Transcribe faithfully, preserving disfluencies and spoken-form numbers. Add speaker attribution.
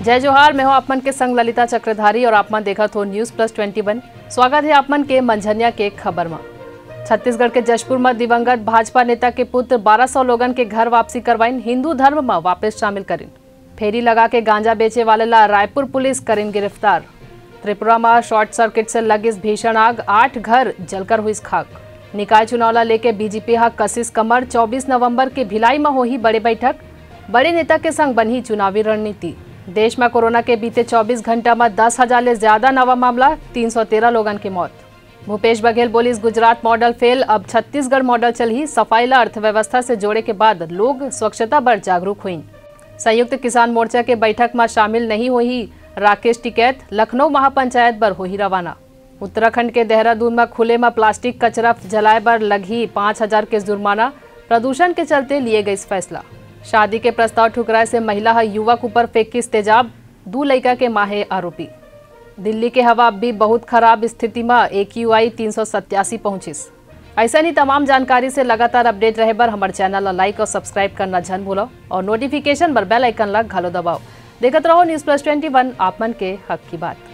Speaker 1: जय जोहार, मैं हूं आपमन के संग ललिता चक्रधारी और आपमन देखत हो न्यूज प्लस इक्कीस। स्वागत है आपमन के मंझनिया के खबर में। छत्तीसगढ़ के जशपुर में दिवंगत भाजपा नेता के पुत्र बारह सौ लोगन के घर वापसी करवाइन, हिंदू धर्म में वापस शामिल करिन। फेरी लगा के गांजा बेचे वाले ला रायपुर पुलिस करिन गिरफ्तार। त्रिपुरा में शॉर्ट सर्किट से लगी भीषण आग, आठ घर जलकर हुई खाक। निकाय चुनाव ला लेके बीजेपी हा कसिस कमर, चौबीस नवंबर के भिलाई में होही बड़े बैठक। बड़े नेता के संग बनी चुनावी रणनीति। देश में कोरोना के बीते चौबीस घंटा में दस हजार ले ज्यादा नवा मामला, तीन सौ तेरह लोगन की मौत। भूपेश बघेल बोलिस गुजरात मॉडल फेल, अब छत्तीसगढ़ मॉडल चलही। सफाई ला अर्थव्यवस्था से जोड़े के बाद लोग स्वच्छता पर जागरूक हुई। संयुक्त किसान मोर्चा के बैठक में शामिल नहीं हुई राकेश टिकैत, लखनऊ महापंचायत पर हुई रवाना। उत्तराखंड के देहरादून में खुले में प्लास्टिक कचरा जलाए पर लगी पाँच हजार के जुर्माना, प्रदूषण के चलते लिए गई फैसला। शादी के प्रस्ताव ठुकराए से महिला युवक ऊपर फेंकिस तेजाब, दो लड़का के माहे आरोपी। दिल्ली के हवा अब भी बहुत खराब स्थिति में एक्यूआई तीन सौ सत्यासी पहुंचिस। ऐसा नहीं तमाम जानकारी से लगातार अपडेट रहे बर हमारे चैनल लाइक और सब्सक्राइब करना झन भूलो और नोटिफिकेशन पर बेल आइकन ला घालो दबाओ। देखत रहो न्यूज प्लस इक्कीस, आप मन के हक की बात।